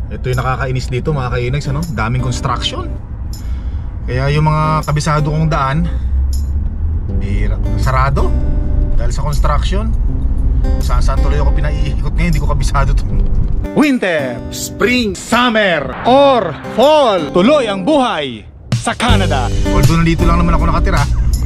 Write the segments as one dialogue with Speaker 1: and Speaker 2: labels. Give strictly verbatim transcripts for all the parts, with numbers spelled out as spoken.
Speaker 1: Ito yung nakakainis dito mga kainags, ano? Daming construction. Kaya yung mga kabisado kong daan eh, sarado dahil sa construction. Saan saan tuloy ako pinaiikot ngayon, hindi ko kabisado to. Winter, spring, summer, or fall, tuloy ang buhay sa Canada. Although nandito lang naman ako nakatira.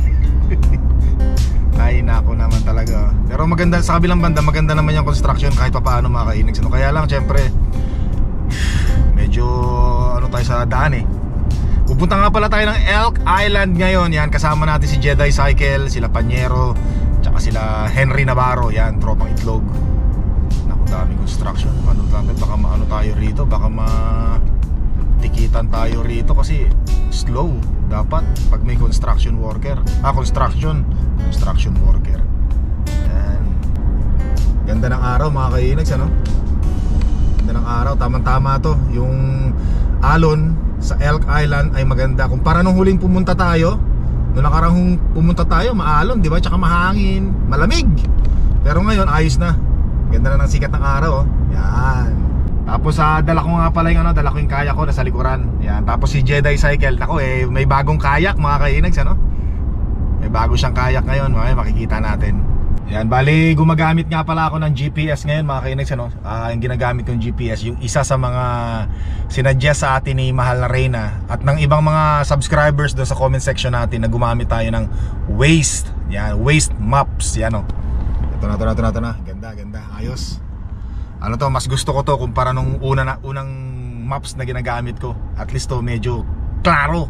Speaker 1: Ay nako naman talaga. Pero maganda sa kabilang banda, maganda naman yung construction kahit pa paano mga kainags, ano? Kaya lang syempre medyo ano tayo sa daan eh. Pupunta nga pala tayo ng Elk Island ngayon. Yan, kasama natin si Jedi Cycle, sila Panyero, tsaka sila Henry Navarro. Yan, tropang itlog. Naku, daming construction. Ano lang, baka maano tayo rito, baka matikitan tayo rito kasi slow dapat pag may construction worker. Ah, construction Construction worker. Yan. Ganda ng araw mga kainags, ano? Ganda ng araw, tamang-tama to. Yung alon sa Elk Island ay maganda. Kumpara nung huling pumunta tayo, nung nakarang pumunta tayo, maalon, di ba? Tsaka mahangin, malamig. Pero ngayon, ayos na. Ganda na ng sikat ng araw, oh. Yan. Tapos sa uh, dala ko nga pala yung ano, dala ko yung kayak ko nasa likuran. Yan. Tapos si Jedi Cycle, nako eh, may bagong kayak mga kainags, ano? May bago siyang kayak ngayon, mga makikita natin. Yan, bali gumagamit nga pala ako ng G P S ngayon mga kainags, ano? Uh, yung ginagamit kong G P S, yung isa sa mga sinadjust sa atin ni Mahal na Reyna at ng ibang mga subscribers doon sa comment section natin na gumamit tayo ng Waze. Yan, Waze Maps. Yan, oh. Ito na, ito na, ito na, ito na. Ganda, ganda, ayos. Ano to, mas gusto ko to kumpara nung una na, unang maps na ginagamit ko. At least to medyo klaro.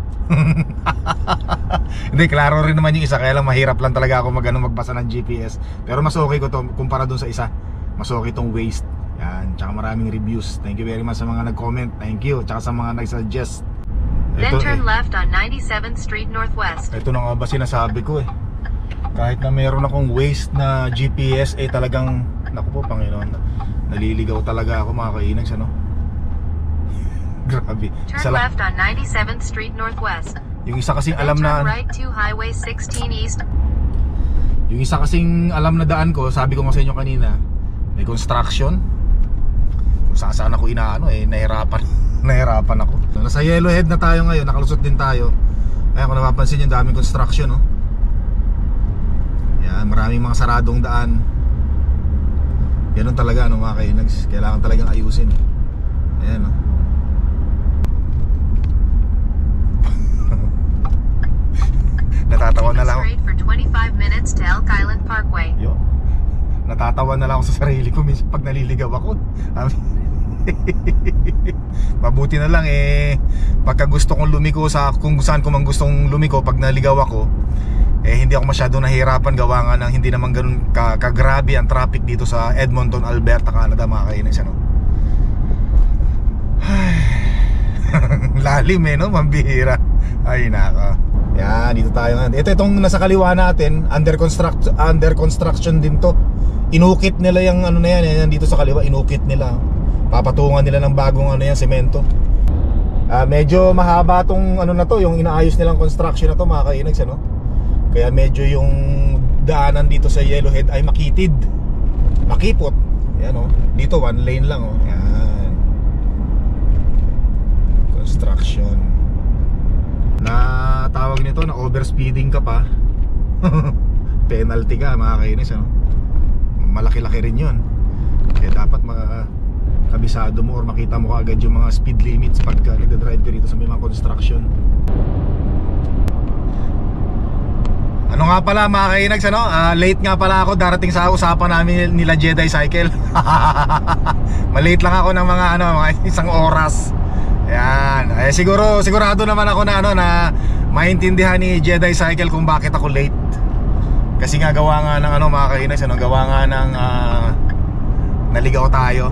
Speaker 1: Hindi, klaro rin naman yung isa, kaya lang mahirap lang talaga ako mag, ano, magbasa ng G P S. Pero mas okay ko to kumpara dun sa isa. Mas okay tong Waze. Yan, tsaka maraming reviews. Thank you very much sa mga nag-comment. Thank you, tsaka sa mga nag-suggest.
Speaker 2: Then turn left on ninety-seventh Street Northwest.
Speaker 1: Ito na nga ba sinasabi ko eh. Kahit na meron akong Waze na G P S, eh talagang, naku po Panginoon, naliligaw talaga ako mga kainags, ano? Grabe.
Speaker 2: Turn left on ninety-seventh Street Northwest.
Speaker 1: Yung isa kasing alam na
Speaker 2: right to Highway sixteen East.
Speaker 1: Yung isa kasing alam na daan ko, sabi ko nga sa inyo kanina, may construction. Kung saan saan ako inaano eh, nahirapan. Nahirapan ako. Nasa Yellowhead na tayo ngayon, nakalusot din tayo. Ayan, kung napapansin yung daming construction, no? Yan, maraming mga saradong daan. Ganun talaga, ano mga kainags, kailangan talagang ayusin. Ayan, no? Natatawa na lang ako.
Speaker 2: For twenty-five minutes to Elk Island Parkway.
Speaker 1: Yo. Natatawa na lang ako sa sarili ko minsan pag naliligaw ako. Mabuti na lang eh, pagka gusto kong lumiko sa kung saan ko man gustong lumiko, pag naligaw ako, eh hindi ako masyadong nahihirapan gawa nga ng hindi naman ganun ka, kagrabe ang traffic dito sa Edmonton, Alberta, Canada mga kainis, ano. Lalim eh, no? Mambihira. Ay naka. Yan, dito tayo ngayon. Ito, itong nasa kaliwa natin, under construct, under construction din to. Inukit nila yung ano na yan, yan dito sa kaliwa, inukit nila. Papatungan nila ng bagong ano yan, semento. uh, Medyo mahaba tong ano na to, yung inaayos nilang construction na to mga kainags, ano. Kaya medyo yung daanan dito sa Yellowhead ay makitid, makipot. Yan, oh. Dito one lane lang, oh. Yan. Construction. Na tawag nito na overspeeding ka pa, penalty ka mga kainis, ano? Malaki-laki rin yun. Kaya dapat mga kabisado mo or makita mo kaagad yung mga speed limits pagka nagdadrive ka rito sa may mga construction. Ano nga pala mga kainags, ano? Uh, late nga pala ako darating sa usapan namin nila Jedi Cycle. Malate lang ako ng mga ano, mga isang oras. Yan, eh, siguro sigurado naman ako na ano na maintindihan ni Jedi Cycle kung bakit ako late. Kasi nga gawa nga ng ano mga kainis, ano, gawa nga ng uh, naligaw tayo.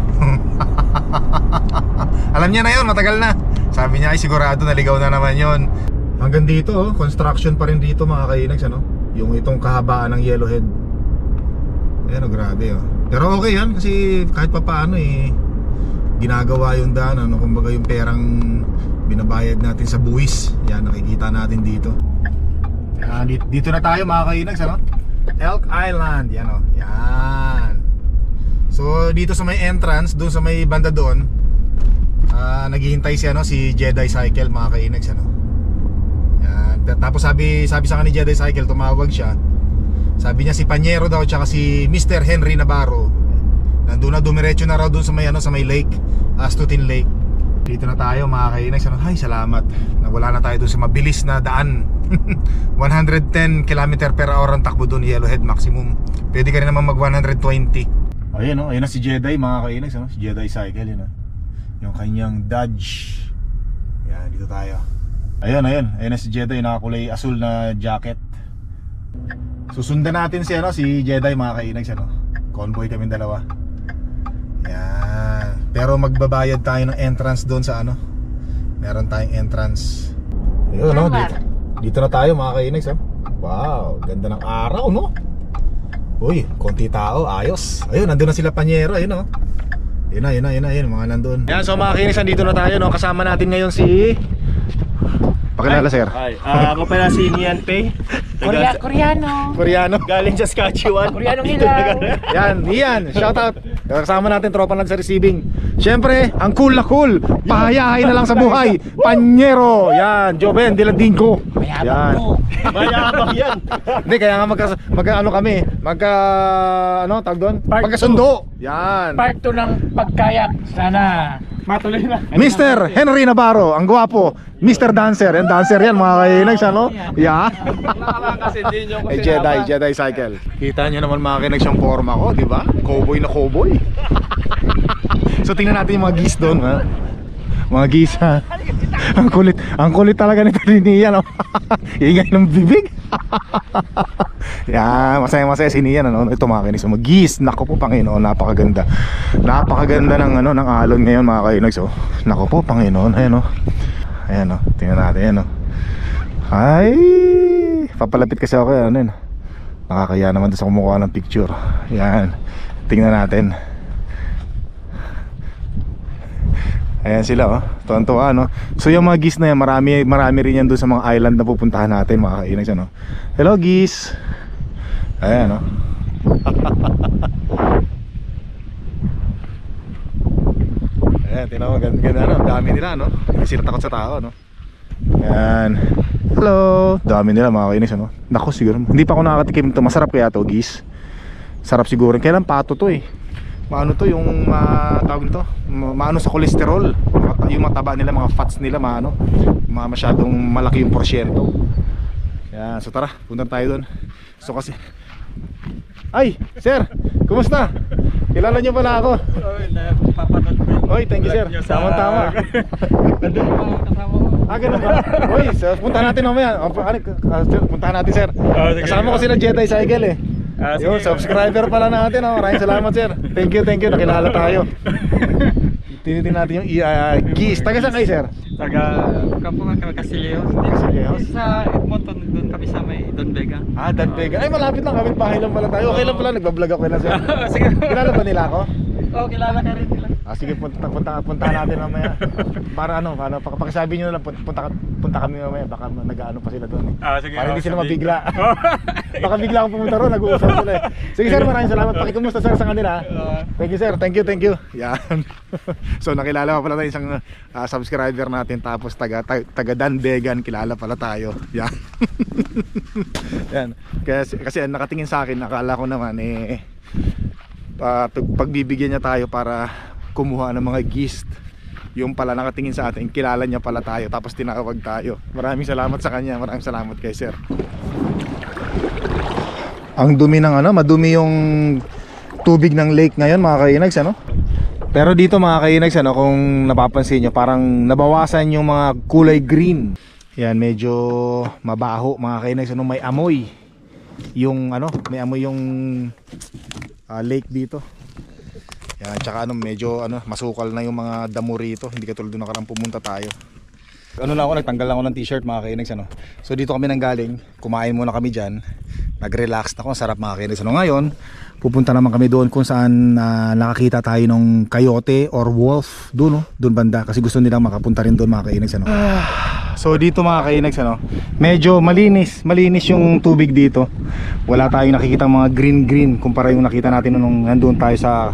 Speaker 1: Alam niya na yun, matagal na. Sabi niya ay sigurado naligaw na naman yun. Hanggang dito, oh, construction pa rin dito mga kainags, ano? Yung itong kahabaan ng Yellowhead. Ayan, oh, grabe, oh. Pero okay yan kasi kahit pa paano eh ginagawa yung daan, ano, kumbaga yung perang binabayad natin sa buwis. Yan, nakikita natin dito. Yan, dito, dito na tayo mga kainags, ano? Elk Island, yan, oh. Yan. So dito sa may entrance, doon sa may banda doon, uh, naghihintay si ano si Jedi Cycle mga kainags ano. Yan. Tapos sabi sabi sa kanila ni Jedi Cycle, tumawag siya. Sabi niya si Panyero daw tsaka si Mister Henry Navarro. Nandun na, dumiretso na raw dun sa may ano sa may lake, Astutin Lake. Dito na tayo mga kainags ano. Ay, salamat. Nawala na tayo dun sa mabilis na daan. one hundred ten kilometer per hour ang takbo dun, Yellowhead maximum. Pwede ka rin naman mag one hundred twenty. Ayun oh, ayun na si Jedi mga kainags ano. Si Jedi Cycle yun oh. Yung kanyang Dodge. Yan, dito tayo. Ayun, ayun. Ayun na si Jedi, nakakulay asul na jacket. Susundan natin si ano, si Jedi mga kainags ano. Convoy kami dalawa. Yan. Pero magbabayad tayo ng entrance doon sa ano. Meron tayong entrance. Ayun no, dito. Dito na tayo mga kainags oh. Wow, ganda ng araw no. Uy, konti tao, ayos. Ayun, nandun na sila Panyero, ayun oh. Yun na, yun na, yun na, yun, mga nandun. Yan, so mga kinis, nandito na tayo no. Kasama natin ngayon si... Pakilala sir.
Speaker 3: Ay, uh, ako pala si Nian Pei.
Speaker 4: Korea, Koreano.
Speaker 1: Koreano.
Speaker 3: Galing sa Saskatchewan.
Speaker 4: Koreanong hilaw.
Speaker 1: Yan, Ian, shout out. Kasama natin tropa natin sa receiving. Siyempre, ang cool na cool. Pahayahay na lang sa buhay. Panyero. Yan, Joven Dilandingo. Yan.
Speaker 3: Mayabang yan.
Speaker 1: Hindi, kaya nga magka, magka ano kami. Magka, ano, tawag doon?
Speaker 4: Part
Speaker 1: Magkasundo. Yan.
Speaker 4: Part two ng pagkayak. Sana matuloy na.
Speaker 1: Mister Henry Navarro, ang gwapo. Mister Dancer, yan dancer yan mga kainags ano? Yeah. Eh Jedi, Jedi Cycle. Kita niyo naman mga kainags yung forma ko, di ba? Cowboy na cowboy. So tingnan natin yung mga geese doon, ha? Mga geese ha. Ang kulit, ang kulit talaga nito ni Ian, no? Ingay ng bibig. Yan, masaya masaya si Ian, ano? Ito mga kainags, mga geese. Nako po Panginoon, napakaganda. Napakaganda ng ano ng alon ngayon mga kainags, oh. Nako po Panginoon, ayan oh. Ayan o, tingnan natin, ayan o. Ay, papalapit kasi ako yan, ano yun. Nakakaya naman doon sa kumukuha ng picture. Ayan, tingnan natin. Ayan sila oh, tuwan-tuwa no. So yung mga geese na yan, marami, marami rin yan doon sa mga island na pupuntahan natin mga kainags ano. Hello geese. Ayan o. Ayan, tingnan mo, ganda, ganda no, dami nila no. Hindi sila takot sa tao no. Ayan. Hello. Dami nila mga kainis ano. Naku siguro, hindi pa ako nakakatikim ito. Masarap kaya to guys. Sarap siguro. Kailan pato to eh. Maano to yung uh, tawag nito, maano sa kolesterol. Yung mataba nila, mga fats nila maano, mga masyadong malaki yung porsyento. Ayan, so tara, punta tayo doon. So kasi ay, sir, kumusta? Kilala niyo pala ako. Oy, thank you sir. Tama-tama. Ah, ganun ba? Oy, sir, punta natin mamaya. Puntahan natin sir. Kasama ko sila Jedi Cycle eh. Yo, subscriber pala natin oh. Maraming salamat sir. Thank you, thank you. Nakilala tayo. Tinitin natin yung uh, geese. Taga saan kayo sir?
Speaker 5: Taga Kampungan kami Casilleos.
Speaker 1: Casilleos?
Speaker 5: Sa Edmonton doon kami sa may Don Vega.
Speaker 1: Ah, Don Vega. Ay malapit lang, kapit bahay lang pala tayo. Okay lang pala, nagbablog ako na sir.
Speaker 5: Sige.
Speaker 1: Kilala ba nila ako?
Speaker 5: Oh, kilala ka rin nila.
Speaker 1: Ah, sige, punta, punta, punta natin mamaya. Para ano, para pakisabi nyo na lang, punta, punta kami mamaya. Baka nag-ano pa sila doon eh.
Speaker 5: Ah, sige.
Speaker 1: Para hindi sila mabigla. Baka bigla akong pumunta ron, nag-uusap sila eh. Sige sir, maraming salamat. Pakikumusta sir sa kanila. Thank you sir, thank you, thank you. Yan. So nakilala pa pala tayo isang uh, subscriber natin. Tapos taga, taga, taga Dan Vegan, kilala pala tayo. Yan. Yan. Kasi, kasi nakatingin sa akin, nakala ko naman eh Uh, pagbibigyan niya tayo para kumuha ng mga geese. Yung pala nakatingin sa atin, kilala niya pala tayo, tapos tinawag tayo. Maraming salamat sa kanya, maraming salamat kay sir. Ang dumi ng ano, madumi yung tubig ng lake ngayon mga kainags ano. Pero dito mga kainags ano, kung napapansin nyo, parang nabawasan yung mga kulay green. Yan, medyo mabaho mga kainags ano, may amoy. Yung ano, may amoy yung Uh, lake dito. Yan, tsaka ano, medyo ano, masukal na yung mga damo rito. Hindi katulad doon nakarang pumunta tayo. Ano lang ako, nagtanggal lang ako ng t-shirt mga kainags ano. So dito kami nanggaling, kumain muna kami dyan. Nag-relax na ako, sarap mga kainags ano. Ngayon, pupunta naman kami doon kung saan uh, nakakita tayo ng coyote or wolf. Doon no, doon banda. Kasi gusto nilang makapunta rin doon mga kainags ano. So dito mga kainags ano, medyo malinis, malinis yung tubig dito. Wala tayong nakikita mga green green kumpara yung nakita natin nung nandoon tayo sa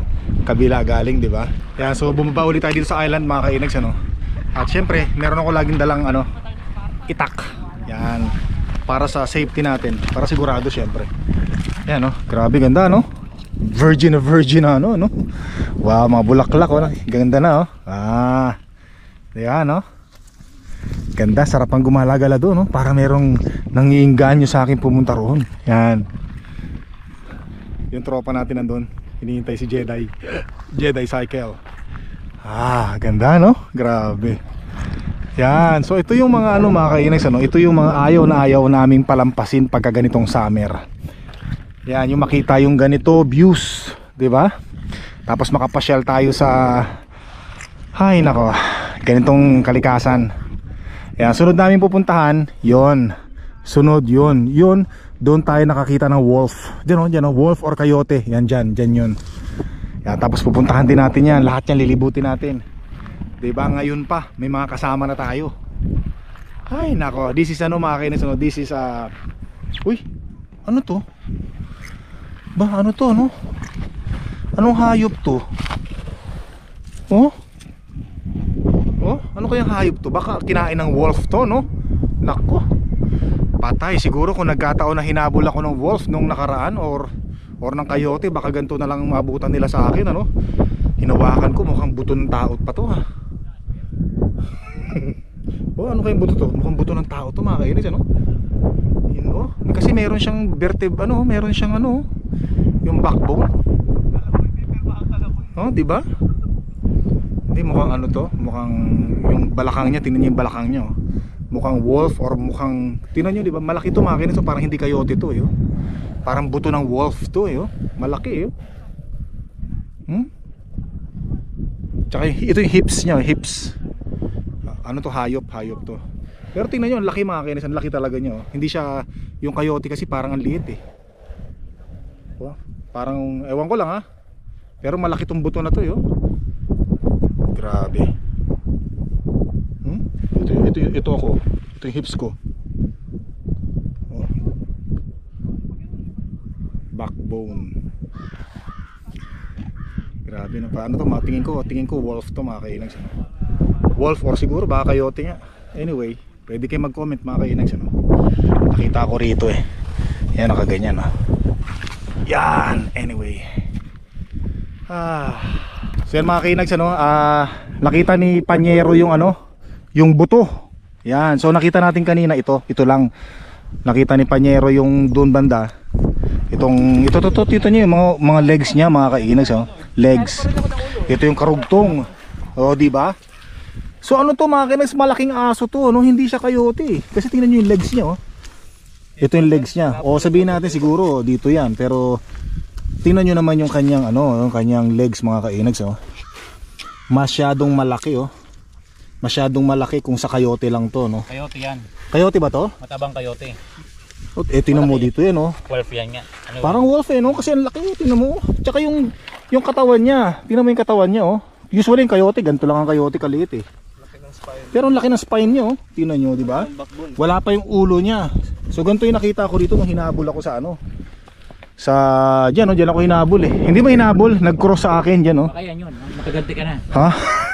Speaker 1: kabila galing, di ba? Yan, so bumaba ulit tayo dito sa island mga kainags, ano. At syempre, meron ako laging dalang ano, itak. Yan, para sa safety natin, para sigurado syempre. Yan, no, grabe ganda, no. Virgin na virgin na, ano, no. Wow, mga bulaklak, oh, ganda na, oh. Ah, yan, no. Ganda, sarap ang gumalagala doon, no. Para merong nangiinganyo sa akin pumunta roon. Yan. Yung tropa natin nandun, hinihintay si Jedi. Jedi Cycle. Ah, ganda, no? Grabe. Yan, so ito yung mga ano mga kainags, ano? Ito yung mga ayaw na ayaw naming palampasin pagka ganitong summer. Yan, yung makita yung ganito views, di ba? Tapos makapasyal tayo sa, hay nako, ganitong kalikasan. Yan, sunod namin pupuntahan, yon. Sunod yun, yun. Doon tayo nakakita ng wolf. Diyan o, diyan o, wolf or coyote. Yan dyan, dyan yun. Yan, tapos pupuntahan din natin yan. Lahat yan lilibutin natin. Diba ngayon pa, may mga kasama na tayo. Ay nako, this is ano mga kainis, ano? This is uh... Uy, ano to? Ba, ano to, no? Anong hayop to? Oh? Oh, ano kayang hayop to? Baka kinain ng wolf to, no? Nako, patay. Siguro kung nagkataon na hinabol ako ng wolf nung nakaraan or or ng coyote, baka ganito na lang maabutan nila sa akin, ano? Hinawakan ko, mukhang buto ng tao pa to, ha. Oh, ano kayang buto to? Mukhang buto ng tao to mga kainis, ano? Yun, oh. Kasi meron siyang verteb, ano, meron siyang ano, yung backbone. Oh, di ba? Hindi, mukhang ano to, mukhang yung balakang niya, tingnan niyo yung balakang niya, oh. Mukhang wolf or mukhang, tingnan nyo, di ba? Malaki to mga kainis, so parang hindi coyote to, eh, oh. Parang buto ng wolf to, eh, oh. Malaki, eh, oh. Hmm? Tsaka ito yung hips niya, hips. Ano to, hayop, hayop to. Pero tingnan nyo, ang laki mga kainis, ang laki talaga niya, oh. Hindi siya yung coyote kasi parang ang liit, eh. Oh, parang, ewan ko lang, ha. Pero malaki tong buto na to, eh, oh. Grabe. Hmm? Ito, ito, ito ako. Ito yung hips ko. Oh. Backbone. Grabe na pa. Ano to? Tingin ko, tingin ko wolf to mga kainags. Wolf or siguro baka coyote nga. Anyway, pwede kayo mag-comment mga kainags, ano? Nakita ko rito, eh. Yan, nakaganyan, ah. Yan. Anyway. Ah. So yan mga kainags, ano? Ah, nakita ni Panyero yung ano, yung buto. Yan, so nakita natin kanina ito, ito lang. Nakita ni Panyero yung doon banda. Itong ito to, to dito niyo yung mga mga legs niya mga kainags, oh. Legs. Ito yung karugtong. Oh, di ba? So ano to mga kainags, malaking aso to, no? Hindi siya coyote. Kasi tingnan niyo yung legs niya, oh. Ito yung legs niya. O sabihin natin siguro dito yan, pero tingnan niyo naman yung kanyang ano, yung kanyang legs mga kainags, oh. Masyadong malaki, oh. Masyadong malaki kung sa coyote lang to, no?
Speaker 4: Coyote yan.
Speaker 1: Coyote ba to?
Speaker 4: Matabang coyote.
Speaker 1: Oh, eh, tingnan mo dito yan, oh.
Speaker 4: Wolf yan nga. Ano
Speaker 1: Parang wolf, eh, no? Kasi ang laki, tingnan mo. Tsaka yung, yung katawan niya. Tingnan mo yung katawan niya, oh. Usually yung coyote, ganito lang ang coyote, kaliit, eh. Pero ang laki ng spine niya, oh. Tingnan nyo, di ba? Wala pa yung ulo niya. So ganito yung nakita ko dito nung hinabol ako sa ano. Sa, dyan, oh. Dyan ako hinabol, eh. Hindi ba hinabol? Nag-cross sa akin dyan, oh.
Speaker 4: Kaya yun, mataganti ka na.
Speaker 1: Ha?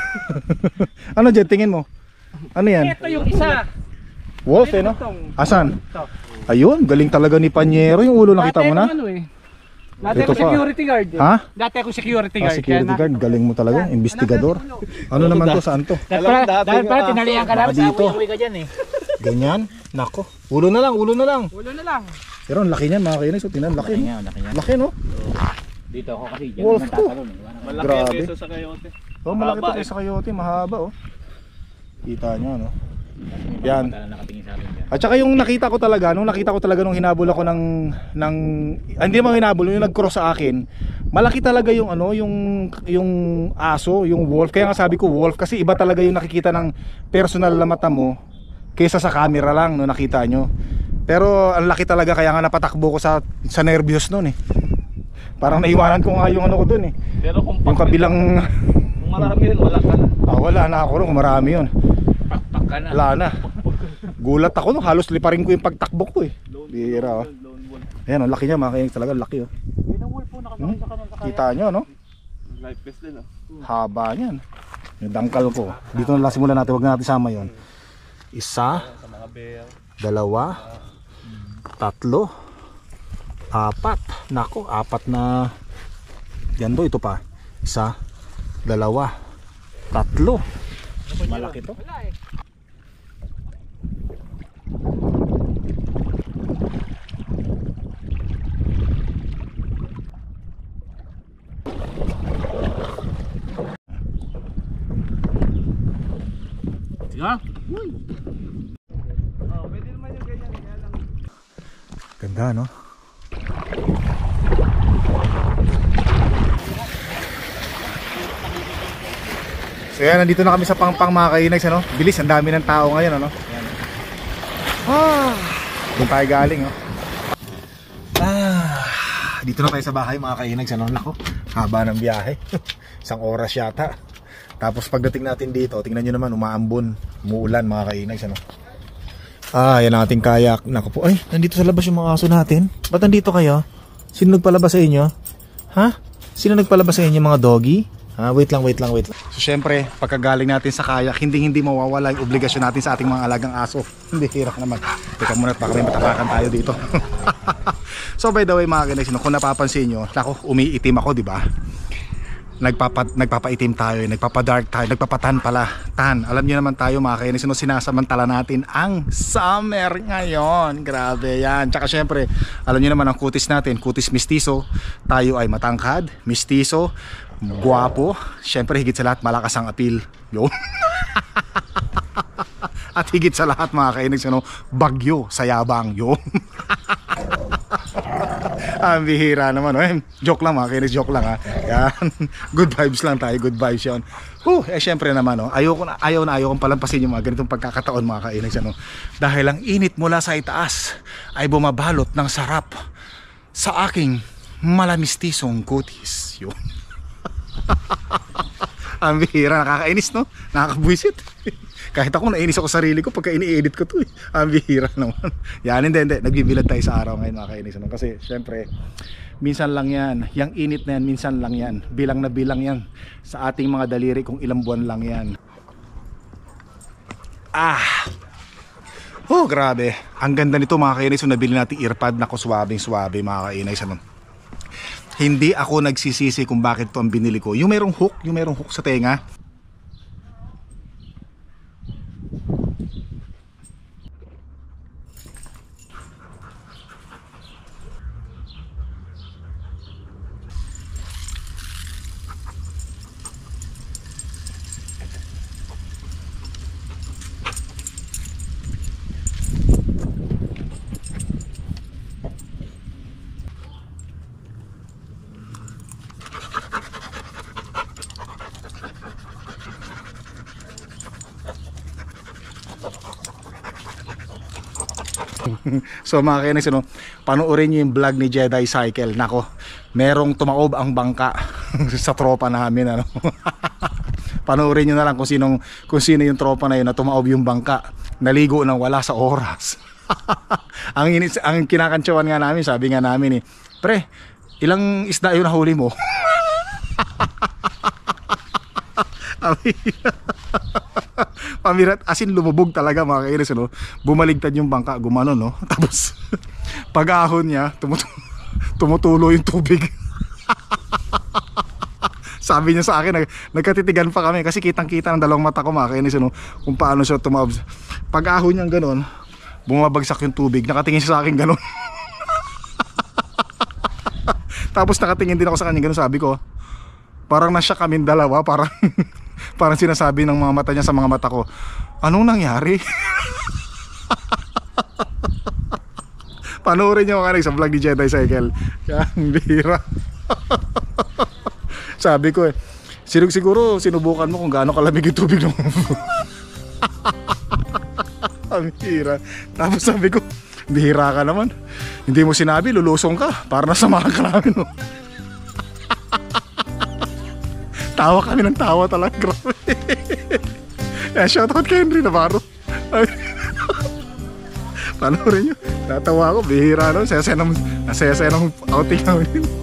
Speaker 1: Ano dyan, tingin mo? Ano yan?
Speaker 4: Ito yung isa.
Speaker 1: Wolf, eh, no? Asan? Ayun, galing talaga ni Panyero. Yung ulo nakita mo na?
Speaker 4: Ano, eh. Dati
Speaker 1: Ito
Speaker 4: ako
Speaker 1: pa.
Speaker 4: security guard. Eh.
Speaker 1: Ha?
Speaker 4: Dati ako security
Speaker 1: Ah,
Speaker 4: guard.
Speaker 1: security
Speaker 4: kaya
Speaker 1: guard, galing mo talaga. Investigador. Ano naman to, saan to?
Speaker 4: Dahil pala, dahil pala tinalian ka
Speaker 1: Baka
Speaker 4: namin sa
Speaker 1: dito.
Speaker 4: awi-awi ka dyan, eh.
Speaker 1: Ganyan? Nako. Ulo na lang, ulo na lang.
Speaker 4: Ulo na lang.
Speaker 1: Pero ang laki niyan mga kainis. So, tingnan, laki. No?
Speaker 4: laki niya.
Speaker 1: Laki, no?
Speaker 4: Dito ako kasi dyan
Speaker 1: Wolf
Speaker 4: naman
Speaker 1: to.
Speaker 4: tatalon, eh. Wala naman.
Speaker 1: Grabe.
Speaker 3: sa coyote.
Speaker 1: Oh, malaki to
Speaker 3: Mahaba,
Speaker 1: kaysa coyote. Mahaba, oh. Kita nyo, no? Yan.
Speaker 4: Wala nakatingin sa akin dyan.
Speaker 1: At saka yung nakita ko talaga, nung nakita ko talaga nung hinabol ako ng ng ah, hindi naman hinabol, yung nag-cross sa akin, malaki talaga yung ano, yung yung aso, yung wolf. Kaya nga sabi ko wolf kasi iba talaga yung nakikita ng personal na mata mo kaysa sa camera lang no nakita nyo. Pero ang laki talaga kaya nga napatakbo ko sa sa nervyos noon, eh. Parang naiwanan ko nga yung ano ko doon, eh.
Speaker 3: Pero kung
Speaker 1: Yung kabilang
Speaker 3: kung marami yun, wala ka na.
Speaker 1: ah, wala na ako ron kung marami yun.
Speaker 4: Pakpak ka na.
Speaker 1: Wala na. Gulat ako no, halos liparin ko yung pagtakbo ko, eh. Bira, oh. Ayan, oh, laki niya mga kainis talaga, laki, oh. Hmm? Kita nyo, no?
Speaker 3: Life vest din oh.
Speaker 1: Haba niyan. Yung dangkal ko. Dito na lang simulan natin, wag na natin sama yon. Isa,
Speaker 3: Sa mga bear.
Speaker 1: dalawa, tatlo, apat. Nako, apat na. Yan do, ito pa. Isa, dalawa, tatlo. Malaki to.
Speaker 4: Diba?
Speaker 3: Oh, pwede naman yung ganyan. Kaya lang.
Speaker 1: Ganda, no? So yan, nandito na kami sa Pangpang mga kainags, ano? Bilis, ang dami ng tao ngayon, ano? Yan. Ah, doon tayo galing, no? Ah, dito na tayo sa bahay mga kainags, ano? Nako, haba ng biyahe. Isang oras yata. Tapos pagdating natin dito, tingnan nyo naman, umaambon, umuulan mga kainags, ano? Ah, yan ang ating kayak. Naku po, ay, nandito sa labas yung mga aso natin. Ba't nandito kayo? Sino nagpalabas sa inyo? Ha? Sino nagpalabas sa inyo, mga doggy? Ah, wait lang, wait lang, wait lang. So syempre, pagkagaling natin sa kayak, hindi hindi mawawala yung obligasyon natin sa ating mga alagang aso. Hindi hirap naman. Teka muna, baka may matapakan tayo dito. So by the way mga kinags, kung napapansin nyo, naku, umiitim ako, di ba? Nagpapa, nagpapaitim tayo, nagpapadark tayo, nagpapatan pala. Tan, alam niyo naman tayo mga kainis, no, sinasamantala natin ang summer ngayon. Grabe yan. Tsaka syempre, alam niyo naman ang kutis natin, kutis mistiso. Tayo ay matangkad, mistiso, guwapo. Syempre higit sa lahat, malakas ang appeal. Yun. At higit sa lahat mga kainis, no, bagyo sa yabang. Yun. Ang bihira naman, eh. Joke lang mga kainis, joke lang ha. Yan. Good vibes lang tayo, good vibes yun. Huh, eh syempre naman, no, ayaw, ko na, ayaw na ayaw kong palampasin yung mga ganitong pagkakataon mga kainis, ano. Dahil ang init mula sa itaas ay bumabalot ng sarap sa aking malamistisong kutis. Yun. Ang bihira, nakakainis, no? Nakakabwisit. Kahit ako nainis ako sa sarili ko pagka ini-edit ko to eh. Ang bihira naman. Yan, hindi, hindi. Nagbibilad tayo sa araw ngayon mga kainis. Ano? Kasi syempre, minsan lang yan. Yang init na yan, minsan lang yan. Bilang na bilang yan sa ating mga daliri kung ilang buwan lang yan. Ah! Oh, grabe. Ang ganda nito mga kainis. So, nabili natin earpod na ko swabing-swabe mga kainis. Ano? Hindi ako nagsisisi kung bakit to ang binili ko. Yung merong hook, yung merong hook sa tenga. So mga kainis, ano, panoorin nyo yung vlog ni Jedi Cycle. Nako, merong tumaob ang bangka sa tropa namin, ano. Panoorin nyo na lang kung, sinong, kung sino yung tropa na yun na tumaob yung bangka. Naligo nang wala sa oras. ang, inis, ang kinakantsawan nga namin, sabi nga namin eh, pre, ilang isda yun nahuli mo? Pamirat, asin lumubog talaga mga kainis, no? Bumaligtad yung bangka, gumano, no? Tapos pag-ahon niya, tumut tumutulo yung tubig. Sabi niya sa akin, nag nagkatitigan pa kami kasi kitang-kita ng dalawang mata ko mga kainis, no? Kung paano siya tumawag. Pag-ahon niya gano'n, bumabagsak yung tubig, nakatingin siya sa akin gano'n. Tapos nakatingin din ako sa kanya gano'n, sabi ko, parang nasya kaming dalawa, parang parang sinasabi ng mga mata niya sa mga mata ko, anong nangyari? Panoorin niyo ako sa vlog ni Jedi Cycle. Yan, bira. Sabi ko eh, siguro sinubukan mo kung gaano kalamig yung tubig ng ang bira. Tapos sabi ko, bihira ka naman. Hindi mo sinabi, lulusong ka. Para nasamahan ka namin, no? Tawa kami ng tawa talaga, grabe. Yeah, shoutout kay Henry Navarro. Panoorin nyo, tatawa ako, bihira no. Saya-saya ng outing namin.